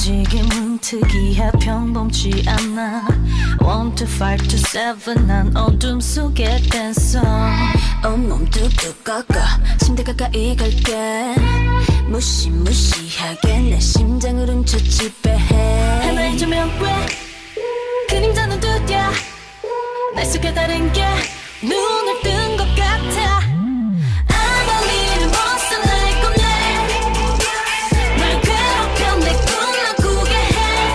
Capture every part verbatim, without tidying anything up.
움직임은 특이해 평범치 않아. One to five to seven 난 어둠 속의 댄서. 온몸 뚝뚝 꺾어 침대 가까이 갈게. 무시무시하게 내 심장을 훔쳐 지배해. 하나의 조명괴 그림자는 두드려 날 속에 다른 게 눈을 뜬 것 같아. I'm a little monster like a man. 날 괴롭혀 내 꿈만 꾸게 해.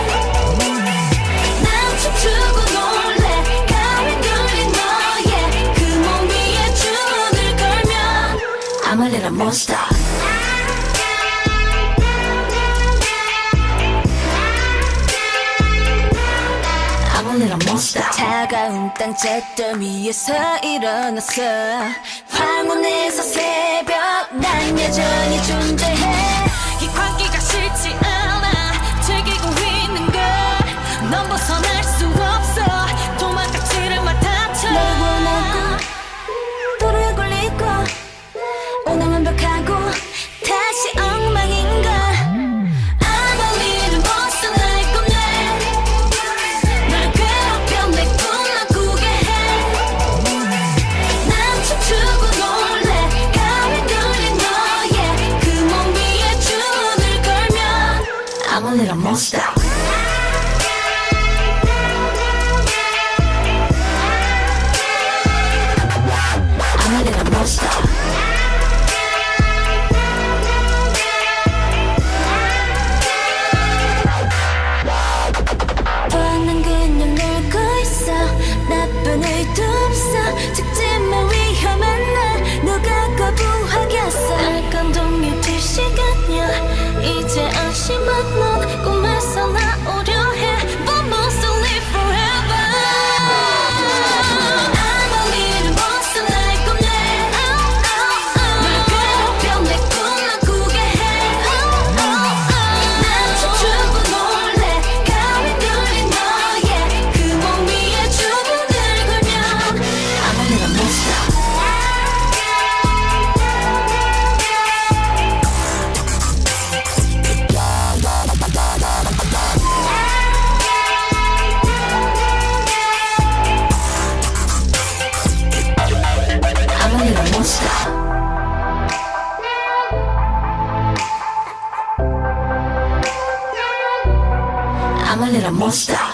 난 춤추고 놀래 가위 뚫린 너의 그 몸 위에 주문을 걸면 I'm a little monster. 차가운 땅 잿더미 위에서 일어났어. 황혼에서 새벽 난 여전히 존재해. 이 관계가 싫지 않아 즐기고 있는 걸 넌 벗어날 수 없어. 도망가지를 마 다쳐. 널 원하고 도로에 걸리고 오늘 완벽하고 다시 엉망인가. I'm a little monster. I'm a little monster. 뻔한 그냥 놀고 있어. 나쁜 의도 없어. 직진만 위험한 날 누가 거부하겠어. 날 감동이 될 시간이야. 이제 안심한 넌 꿈에서 나오려 해. But monster live forever. I'm a little monster like a man. 날 괴롭혀 내 꿈만 꾸게 해. 난 춤추고 놀래 가위 뚫린 너의 그 몸 위에 주문을 걸면 I'm a little monster. I'm a little monster. I'm a little monster.